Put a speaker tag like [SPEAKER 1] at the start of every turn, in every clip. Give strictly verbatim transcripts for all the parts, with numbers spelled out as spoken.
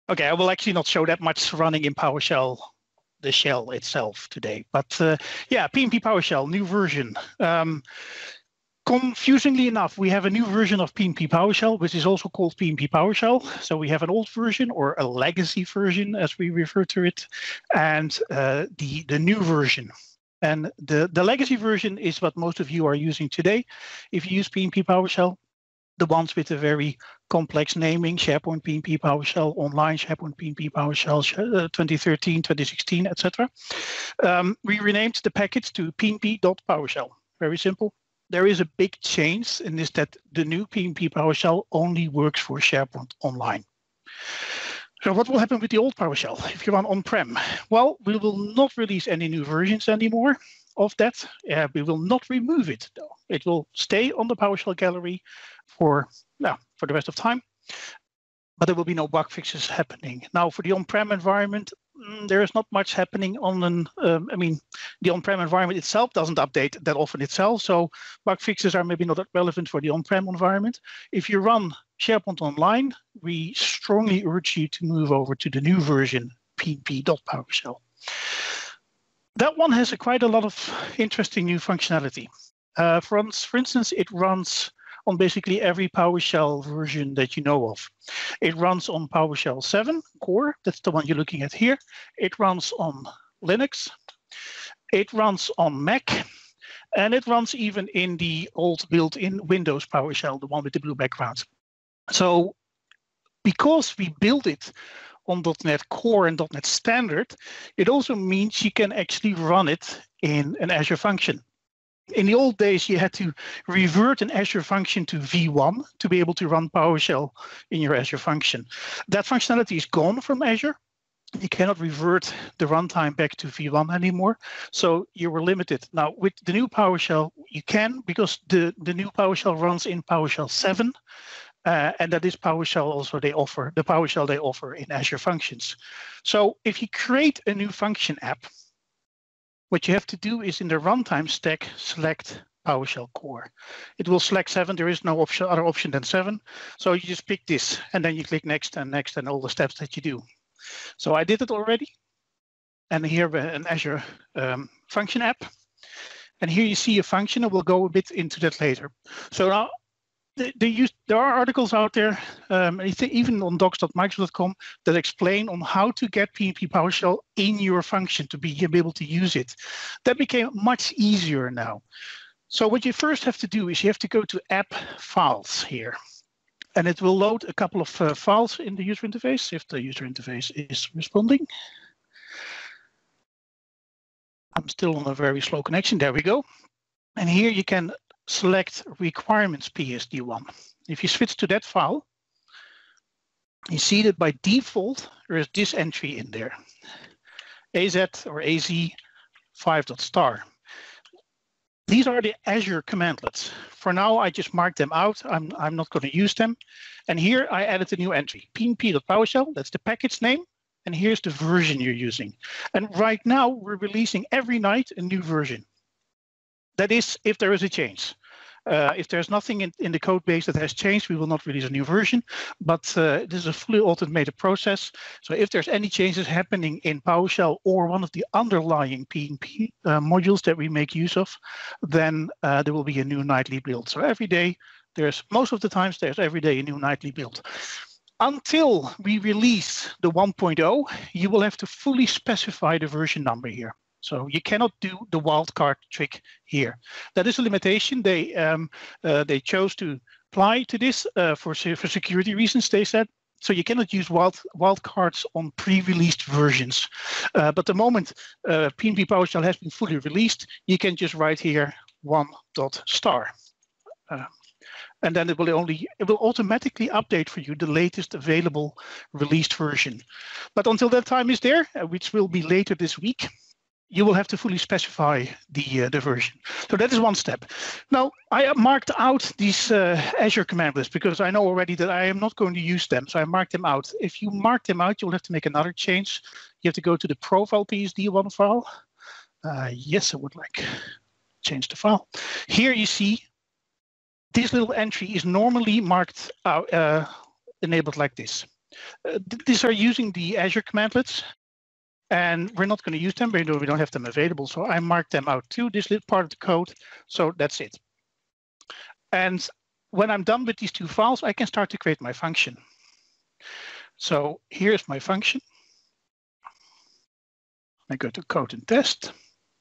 [SPEAKER 1] Okay, I will actually not show that much running in PowerShell, the shell itself today. But uh, yeah, P N P PowerShell, new version. Um, confusingly enough, we have a new version of P N P PowerShell, which is also called P N P PowerShell. So we have an old version or a legacy version, as we refer to it, and uh, the, the new version. And the, the legacy version is what most of you are using today. If you use P N P PowerShell, the ones with a very complex naming, SharePoint P N P PowerShell, Online SharePoint P N P PowerShell uh, twenty thirteen, twenty sixteen, et cetera. Um, we renamed the package to P N P.PowerShell. Very simple. There is a big change in this that the new P N P PowerShell only works for SharePoint Online. So what will happen with the old PowerShell if you run on-prem? Well, we will not release any new versions anymore of that. Uh, we will not remove it, though. It will stay on the PowerShell gallery for, no, for the rest of time, but there will be no bug fixes happening. Now, for the on-prem environment, mm, there is not much happening on an, um, I mean, the on-prem environment itself doesn't update that often itself, so bug fixes are maybe not that relevant for the on-prem environment. If you run SharePoint Online, we strongly urge you to move over to the new version, P N P.PowerShell. That one has a quite a lot of interesting new functionality. Uh, for, for instance, it runs on basically every PowerShell version that you know of. It runs on PowerShell seven core, that's the one you're looking at here. It runs on Linux. It runs on Mac. And it runs even in the old built-in Windows PowerShell, the one with the blue background. So because we built it on dot net Core and dot net Standard, it also means you can actually run it in an Azure function. In the old days, you had to revert an Azure function to V one to be able to run PowerShell in your Azure function. That functionality is gone from Azure. You cannot revert the runtime back to V one anymore, so you were limited. Now, with the new PowerShell, you can, because the, the new PowerShell runs in PowerShell seven, uh, and that is PowerShell also they offer, the PowerShell they offer in Azure Functions. So if you create a new function app, what you have to do is in the runtime stack, select PowerShell Core. It will select seven. There is no option, other option than seven. So you just pick this, and then you click next and next and all the steps that you do. So I did it already. And here an Azure um, function app. And here you see a function, and we'll go a bit into that later. So now they, they use, there are articles out there, um, even on docs dot microsoft dot com, that explain on how to get P N P PowerShell in your function to be able to use it. That became much easier now. So what you first have to do is you have to go to app files here. And it will load a couple of uh, files in the user interface if the user interface is responding. I'm still on a very slow connection. There we go. And here you can select requirements P S D one. If you switch to that file, you see that by default, there is this entry in there, A Z or A Z five.star. These are the Azure commandlets. For now, I just marked them out. I'm, I'm not going to use them. And here I added a new entry, P N P.PowerShell. That's the package name. And here's the version you're using. And right now, we're releasing every night a new version. That is, if there is a change. Uh, if there's nothing in, in the code base that has changed, we will not release a new version. But uh, this is a fully automated process. So if there's any changes happening in PowerShell or one of the underlying P N P uh, modules that we make use of, then uh, there will be a new nightly build. So every day, there's most of the times there's every day a new nightly build. Until we release the one point oh, you will have to fully specify the version number here. So you cannot do the wildcard trick here. That is a limitation they um, uh, they chose to apply to this uh, for, for security reasons, they said. So you cannot use wild wildcards on pre-released versions. Uh, but the moment uh, P N P PowerShell has been fully released, you can just write here one.star. Uh, and then it will only it will automatically update for you the latest available released version. But until that time is there, uh, which will be later this week, you will have to fully specify the, uh, the version. So that is one step. Now, I marked out these uh, Azure commandlets because I know already that I am not going to use them. So I marked them out. If you mark them out, you'll have to make another change. You have to go to the profile P S D one file. Uh, yes, I would like to change the file. Here you see this little entry is normally marked out, uh, enabled like this. Uh, th these are using the Azure commandlets, and we're not going to use them, but we don't have them available. So I marked them out too, this little part of the code. So that's it. And when I'm done with these two files, I can start to create my function. So here's my function. I go to code and test.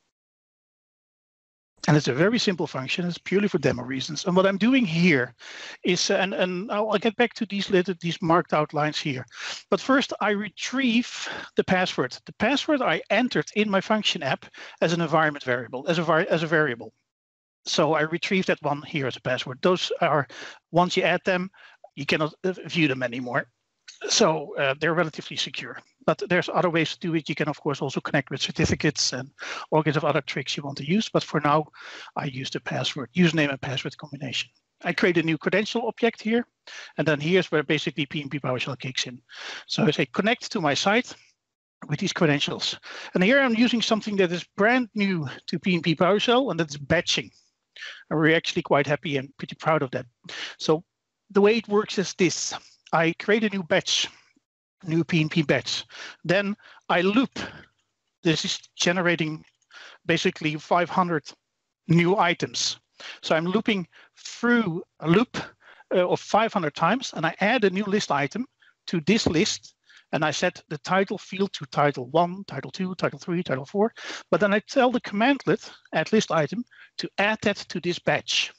[SPEAKER 1] And it's a very simple function. It's purely for demo reasons. And what I'm doing here is, and, and I'll get back to these little, these marked out lines here. But first, I retrieve the password. The password I entered in my function app as an environment variable, as a, as a variable. So I retrieve that one here as a password. Those are, once you add them, you cannot view them anymore. So uh, they're relatively secure. But there's other ways to do it. You can, of course, also connect with certificates and all kinds of other tricks you want to use. But for now, I use the password, username and password combination. I create a new credential object here. And then here's where basically P N P PowerShell kicks in. So I say connect to my site with these credentials. And here I'm using something that is brand new to P N P PowerShell, and that's batching. And we're actually quite happy and pretty proud of that. So the way it works is this. I create a new batch, new P N P batch. Then I loop. This is generating basically five hundred new items. So I'm looping through a loop uh, of five hundred times, and I add a new list item to this list, and I set the title field to title one, title two, title three, title four. But then I tell the commandlet, add list item, to add that to this batch.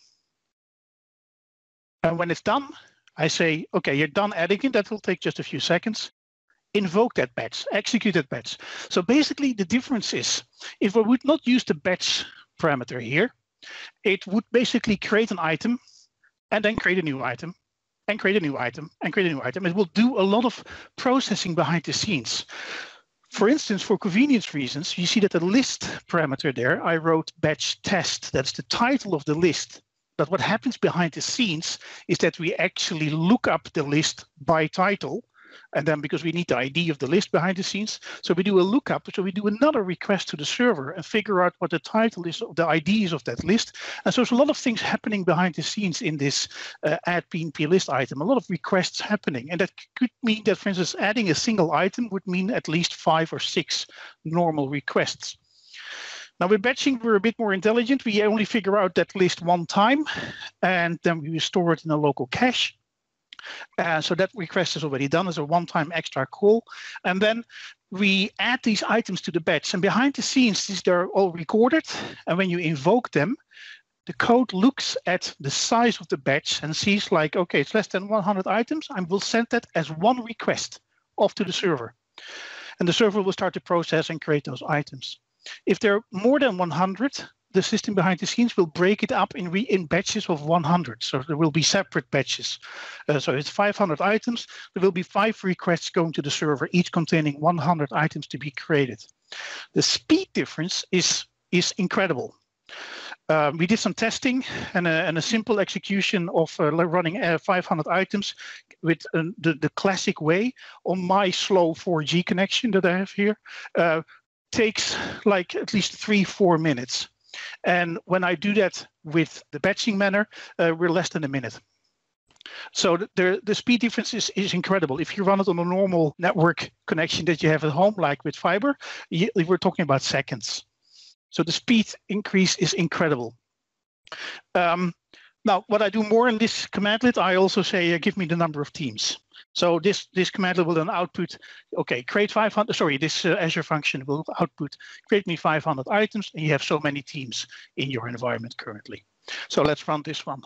[SPEAKER 1] And when it's done, I say, okay, you're done adding it. That will take just a few seconds. Invoke that batch, execute that batch. So basically the difference is, if I would not use the batch parameter here, it would basically create an item and then create a new item and create a new item and create a new item. It will do a lot of processing behind the scenes. For instance, for convenience reasons, you see that the list parameter there, I wrote batch test. That's the title of the list. But what happens behind the scenes is that we actually look up the list by title. And then because we need the I D of the list behind the scenes, so we do a lookup. So we do another request to the server and figure out what the title is, the I D is of that list. And so there's a lot of things happening behind the scenes in this uh, add P N P list item, a lot of requests happening. And that could mean that, for instance, adding a single item would mean at least five or six normal requests. Now with batching, we're a bit more intelligent. We only figure out that list one time, and then we store it in a local cache. Uh, so that request is already done as a one-time extra call. And then we add these items to the batch. And behind the scenes, these are all recorded. And when you invoke them, the code looks at the size of the batch and sees like, okay, it's less than one hundred items. I will send that as one request off to the server. And the server will start to process and create those items. If there are more than one hundred, the system behind the scenes will break it up in, re in batches of one hundred. So there will be separate batches. Uh, so it's five hundred items. There will be five requests going to the server, each containing one hundred items to be created. The speed difference is, is incredible. Uh, we did some testing and a, and a simple execution of uh, running uh, five hundred items with uh, the, the classic way on my slow four G connection that I have here. Uh, takes like at least three, four minutes. And when I do that with the batching manner, uh, we're less than a minute. So the, the speed difference is, is incredible. If you run it on a normal network connection that you have at home, like with fiber, you, we're talking about seconds. So the speed increase is incredible. Um, now, what I do more in this commandlet, I also say, uh, give me the number of teams. So this, this commandlet will then output, okay, create five hundred, sorry, this uh, Azure function will output, create me five hundred items, and you have so many teams in your environment currently. So let's run this one.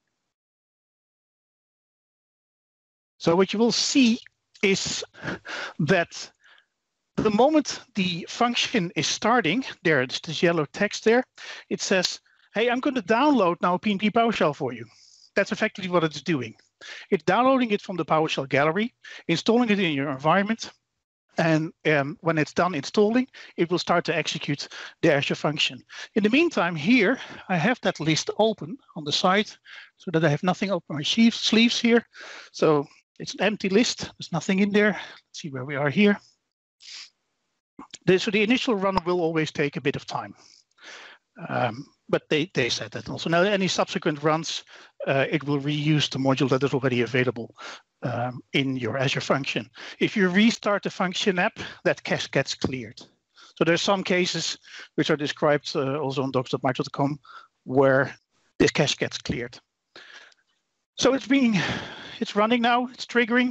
[SPEAKER 1] So what you will see is that the moment the function is starting, there, it's this yellow text there, it says, hey, I'm going to download now P N P PowerShell for you. That's effectively what it's doing. It's downloading it from the PowerShell gallery, installing it in your environment, and um, when it's done installing, it will start to execute the Azure function. In the meantime, here, I have that list open on the side so that I have nothing open my sleeves here. So it's an empty list. There's nothing in there. Let's see where we are here. So the initial run will always take a bit of time. Um, but they, they said that also. Now, any subsequent runs, uh, it will reuse the module that is already available um, in your Azure function. If you restart the function app, that cache gets cleared. So there's some cases which are described uh, also on docs dot microsoft dot com where this cache gets cleared. So it's being, it's running now, it's triggering.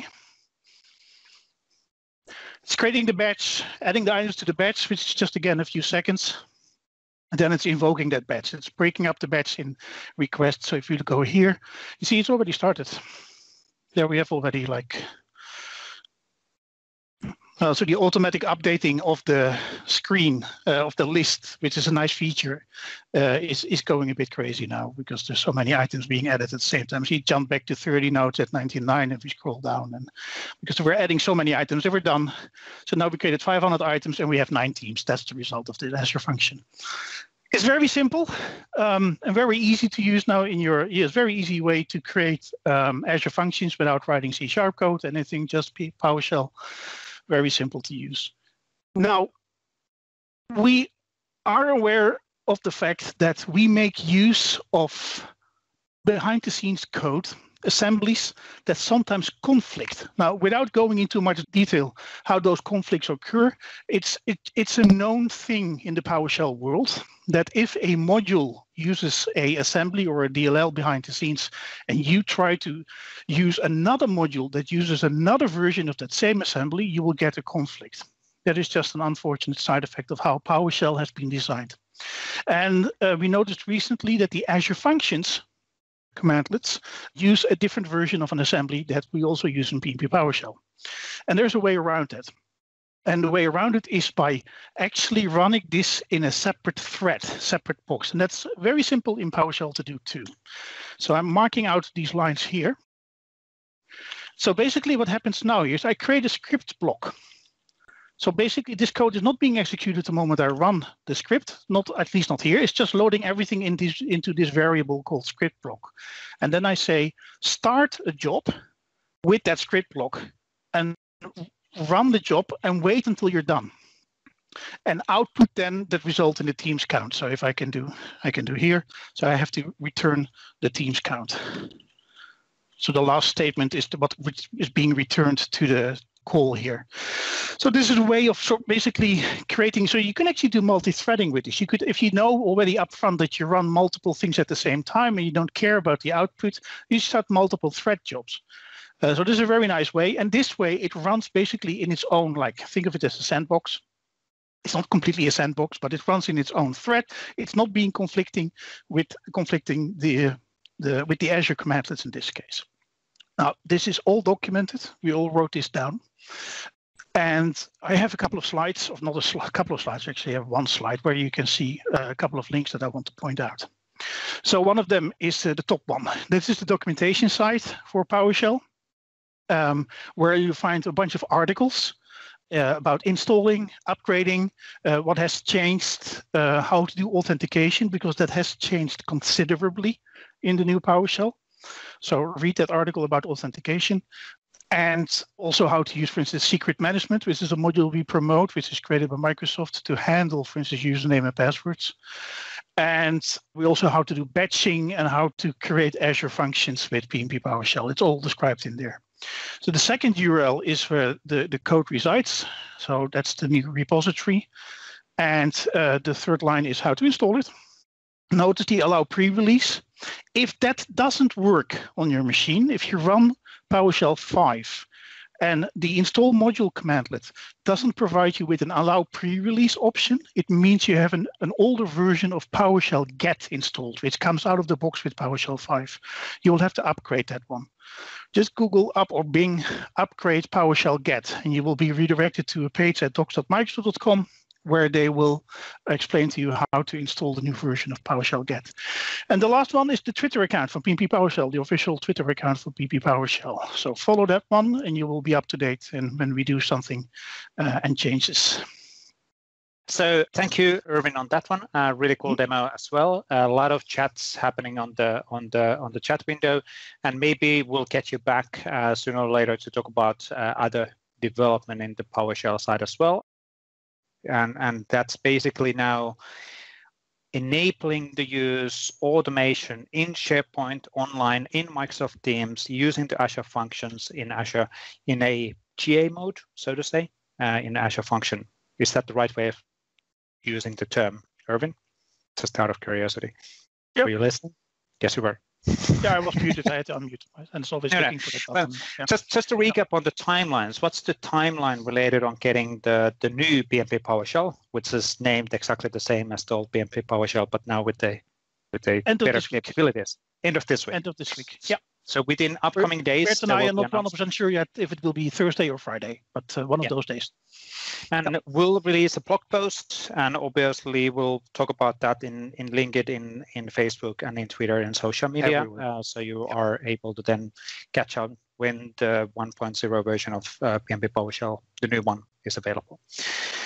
[SPEAKER 1] It's creating the batch, adding the items to the batch, which is just again a few seconds. And then it's invoking that batch. It's breaking up the batch in requests. So if you go here, you see it's already started. There we have already like, uh, so the automatic updating of the screen uh, of the list, which is a nice feature, uh, is, is going a bit crazy now because there's so many items being added at the same time. So you jump back to thirty, now it's at ninety-nine, and we scroll down. And because we're adding so many items, they were done. So now we created five hundred items and we have nine teams. That's the result of the Azure function. It's very simple um, and very easy to use now in your, yes, very easy way to create um, Azure functions without writing C sharp code, anything, just PowerShell. Very simple to use. Now, we are aware of the fact that we make use of behind the scenes code assemblies that sometimes conflict. Now, without going into much detail how those conflicts occur, it's it, it's a known thing in the PowerShell world that if a module uses a assembly or a D L L behind the scenes, and you try to use another module that uses another version of that same assembly, you will get a conflict. That is just an unfortunate side effect of how PowerShell has been designed. And uh, we noticed recently that the Azure Functions commandlets use a different version of an assembly that we also use in P N P PowerShell. And there's a way around that. And the way around it is by actually running this in a separate thread, separate box. And that's very simple in PowerShell to do too. So I'm marking out these lines here. So basically what happens now is I create a script block. So basically this code is not being executed the moment I run the script, not at least not here. It's just loading everything in this, into this variable called script block. And then I say, start a job with that script block and run the job and wait until you're done. And output then that result in the teams count. So if I can do, I can do here. So I have to return the teams count. So the last statement is the, what is being returned to the call here. So this is a way of sort basically creating, so you can actually do multi-threading with this. You could, if you know already upfront that you run multiple things at the same time and you don't care about the output, you start multiple thread jobs. Uh, so this is a very nice way. And this way it runs basically in its own, like think of it as a sandbox. It's not completely a sandbox, but it runs in its own thread. It's not being conflicting with conflicting the, the with the Azure commandlets in this case. Now, this is all documented. We all wrote this down. And I have a couple of slides, or not a sl couple of slides, actually I have one slide where you can see a couple of links that I want to point out. So one of them is uh, the top one. This is the documentation site for PowerShell, um, where you find a bunch of articles uh, about installing, upgrading, uh, what has changed, uh, how to do authentication, because that has changed considerably in the new PowerShell. So read that article about authentication. And also how to use, for instance, secret management, which is a module we promote, which is created by Microsoft to handle, for instance, username and passwords. And we also how to do batching and how to create Azure functions with P N P PowerShell. It's all described in there. So the second U R L is where the, the code resides. So that's the new repository. And uh, the third line is how to install it. Notice the allow pre-release. If that doesn't work on your machine, if you run PowerShell five and the install module commandlet doesn't provide you with an allow pre-release option, it means you have an, an older version of PowerShell get installed, which comes out of the box with PowerShell five. You will have to upgrade that one. Just Google up or Bing upgrade PowerShell get, and you will be redirected to a page at docs dot microsoft dot com where they will explain to you how to install the new version of PowerShell get. And the last one is the Twitter account for P N P PowerShell, the official Twitter account for P N P PowerShell. So follow that one and you will be up to date and when we do something uh, and changes.
[SPEAKER 2] So thank you, Erwin, on that one. Uh, really cool mm-hmm. demo as well. A lot of chats happening on the on the on the chat window, and maybe we'll get you back uh, sooner or later to talk about uh, other development in the PowerShell side as well. And, and that's basically now enabling the use automation in SharePoint, online, in Microsoft Teams, using the Azure functions in Azure in a G A mode, so to say, uh, in Azure function. Is that the right way of using the term, Erwin? Just out of curiosity.
[SPEAKER 1] Yep.
[SPEAKER 2] Were you listening? Yes, you were.
[SPEAKER 1] Yeah, I was muted. I had to unmute, and it's always
[SPEAKER 2] no,
[SPEAKER 1] looking
[SPEAKER 2] no.
[SPEAKER 1] for the
[SPEAKER 2] Well,
[SPEAKER 1] button. Yeah.
[SPEAKER 2] Just, just to recap on the timelines, what's the timeline related on getting the, the new B M P PowerShell, which is named exactly the same as the old B M P PowerShell, but now with the with the
[SPEAKER 1] End
[SPEAKER 2] better capabilities? End of this week.
[SPEAKER 1] End of this week. Yeah.
[SPEAKER 2] So within upcoming days,
[SPEAKER 1] Bert and I are not one hundred percent sure yet if it will be Thursday or Friday, but uh, one of yeah. those days.
[SPEAKER 2] And yeah. we'll release a blog post, and obviously we'll talk about that in, in LinkedIn, in Facebook, and in Twitter and social media. Uh, so you yeah. are able to then catch up when the one point oh version of uh, B M P PowerShell, the new one, is available.